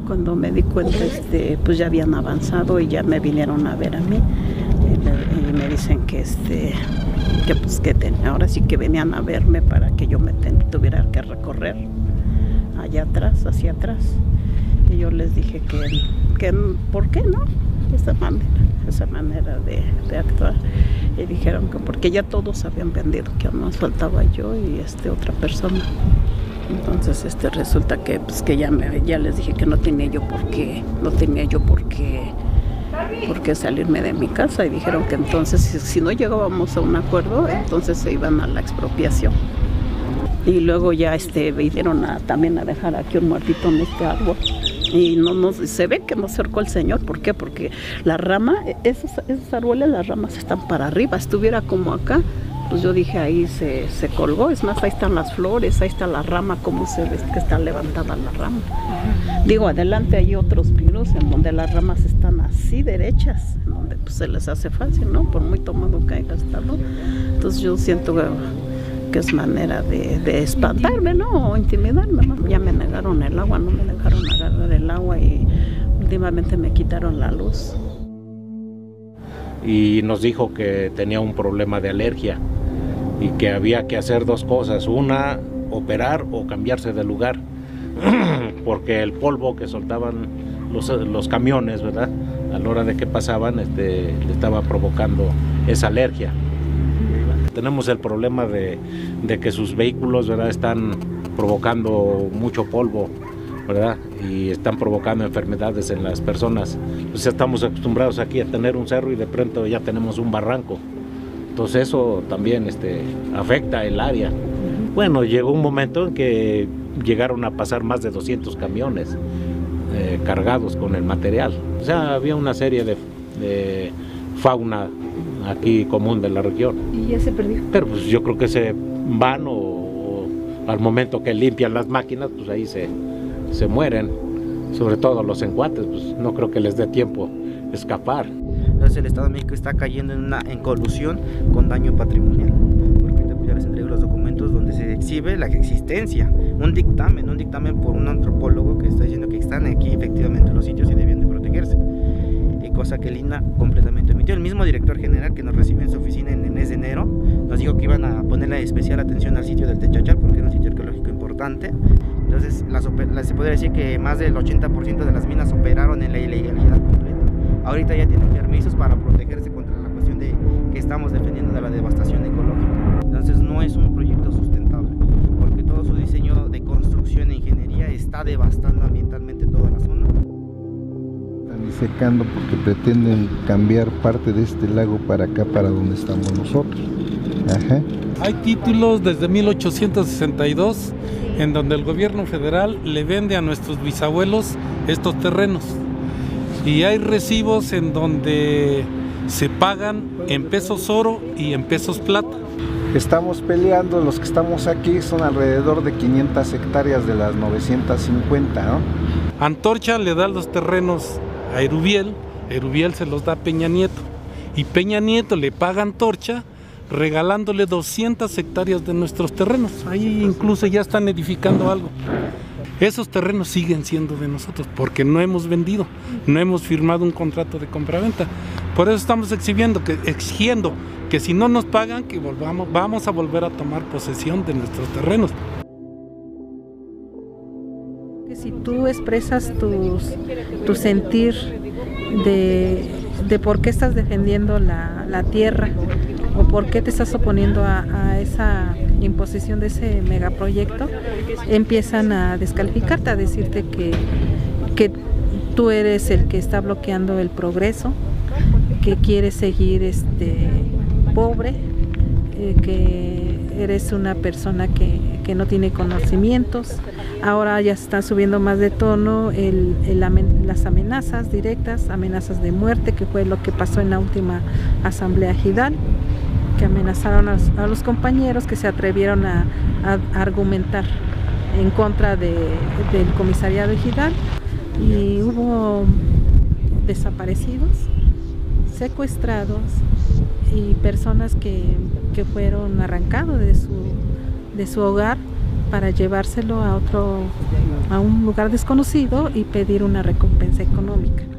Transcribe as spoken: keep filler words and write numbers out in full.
Cuando me di cuenta, este, pues ya habían avanzado y ya me vinieron a ver a mí. Y me, y me dicen que, este, que, pues, que ten, ahora sí que venían a verme para que yo me ten, tuviera que recorrer allá atrás, hacia atrás. Y yo les dije que, que ¿por qué no? Esa manera, esa manera de, de actuar. Y dijeron que porque ya todos habían vendido, que nos faltaba yo y este otra persona. Entonces este resulta que pues que ya me ya les dije que no tenía yo por qué, no tenía yo por qué, por qué salirme de mi casa, y dijeron que entonces si, si no llegábamos a un acuerdo, entonces se iban a la expropiación. Y luego ya este vinieron a, también a dejar aquí un muertito en este árbol. Y no, no se ve que no cercó el señor. ¿Por qué? Porque la rama, esos, esos árboles, las ramas están para arriba. Estuviera como acá, pues yo dije ahí se, se colgó. Es más, ahí están las flores, ahí está la rama, como se ve que está levantada la rama. Digo, adelante hay otros pinos en donde las ramas están así derechas, en donde pues se les hace fácil, ¿no? Por muy tomado que haya estado. Entonces yo siento que, que es manera de, de espantarme, ¿no? O intimidarme, ¿no? Ya me negaron el agua, no me dejaron agarrar el agua y últimamente me quitaron la luz. Y nos dijo que tenía un problema de alergia y que había que hacer dos cosas, una, operar o cambiarse de lugar, porque el polvo que soltaban los, los camiones, ¿verdad?, a la hora de que pasaban, este, le estaba provocando esa alergia. Tenemos el problema de, de que sus vehículos, ¿verdad?, están provocando mucho polvo, ¿verdad?, y están provocando enfermedades en las personas. Pues ya estamos acostumbrados aquí a tener un cerro y de pronto ya tenemos un barranco. Entonces eso también este, afecta el área. Bueno, llegó un momento en que llegaron a pasar más de doscientos camiones eh, cargados con el material. O sea, había una serie de, de fauna aquí común de la región. ¿Y ya se perdió? Pero pues yo creo que se van o, o al momento que limpian las máquinas, pues ahí se, se mueren. Sobre todo los encuates, pues no creo que les dé tiempo escapar. Entonces el Estado de México está cayendo en una en colusión con daño patrimonial. Porque ya les entrego los documentos donde se exhibe la existencia, un dictamen, un dictamen por un antropólogo que está diciendo que están aquí efectivamente los sitios y debían de protegerse. Y cosa que el I N A completamente omitió. El mismo director general que nos recibió en su oficina en el mes de enero nos dijo que iban a ponerle especial atención al sitio del Techachal porque era un sitio arqueológico importante. Entonces las, las, se podría decir que más del ochenta por ciento de las minas operaron en la ilegalidad completa. Ahorita ya tienen permisos para protegerse contra la cuestión de que estamos defendiendo de la devastación ecológica. Entonces no es un proyecto sustentable, porque todo su diseño de construcción e ingeniería está devastando ambientalmente toda la zona. Están disecando porque pretenden cambiar parte de este lago para acá, para donde estamos nosotros. Ajá. Hay títulos desde mil ochocientos sesenta y dos en donde el gobierno federal le vende a nuestros bisabuelos estos terrenos. Y hay recibos en donde se pagan en pesos oro y en pesos plata. Estamos peleando, los que estamos aquí son alrededor de quinientas hectáreas de las novecientas cincuenta, ¿no? Antorcha le da los terrenos a Erubiel, Erubiel se los da a Peña Nieto. Y Peña Nieto le paga a Antorcha regalándole doscientas hectáreas de nuestros terrenos. Ahí incluso ya están edificando algo. Esos terrenos siguen siendo de nosotros porque no hemos vendido, no hemos firmado un contrato de compraventa. Por eso estamos exhibiendo, que, exigiendo que si no nos pagan, que volvamos, vamos a volver a tomar posesión de nuestros terrenos. Si tú expresas tus, tu sentir de, de por qué estás defendiendo la, la tierra o por qué te estás oponiendo a, a esa imposición de ese megaproyecto, empiezan a descalificarte, a decirte que, que tú eres el que está bloqueando el progreso, que quieres seguir este, pobre, eh, que eres una persona que, que no tiene conocimientos. Ahora ya se está subiendo más de tono el, el, las amenazas directas, amenazas de muerte, que fue lo que pasó en la última asamblea Jidal, que amenazaron a los, a los compañeros que se atrevieron a, a argumentar en contra de, del comisariado Jidal, y hubo desaparecidos, secuestrados y personas que, que fueron arrancados de su, de su hogar para llevárselo a otro, a un lugar desconocido y pedir una recompensa económica.